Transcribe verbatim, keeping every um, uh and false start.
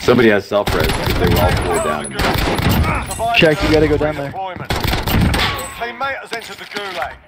Somebody has self-res because they were all four down. In there. Check, you gotta go down there. Teammate has entered the gulag.